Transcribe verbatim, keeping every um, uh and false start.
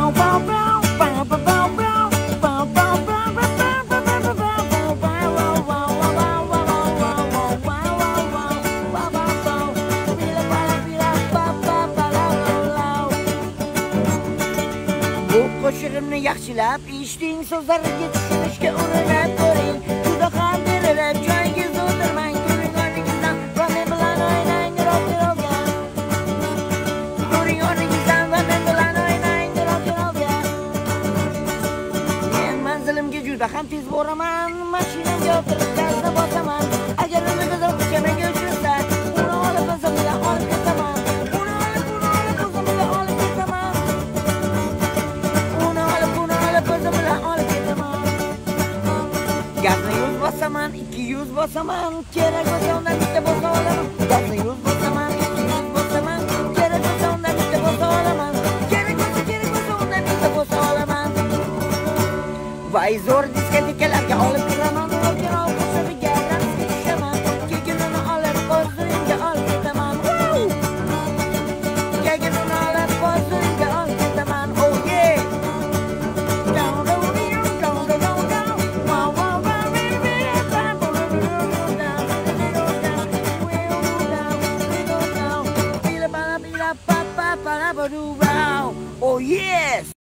Qo'shig'imni yaxshilab eshiting, so'zlariga tushunishga urinib ko'ring. Juda ham berilib joyingiz o'tirmang, ko'ring o'rningizdan va men bilan o'ynang rock-and-rollga. Ko'ring o'rningizdan va men bilan o'ynang rock-and-rollga. Men manzilimga juda ham tez boraman, mashinamga o'tirib gazga bosaman. Agar uni go'zal qizcha menga uchrasa, uni olib o'zim bilan olib ketaman. Uni olib, uni olib o'zim bilan olib ketaman. Gazni yuz bosaman, ikki yuz bosaman, kerak bo'lsa undan bitta bo'lsa olaman. Gazni yuz bosaman, ikki yuz bosaman, kerak bo'lsa undan bitta bo'lsa olaman. Kerak bo'lsa, kerak bo'lsa undan bitta bo'lsa olaman. Voy zo'r diskotekalarga olib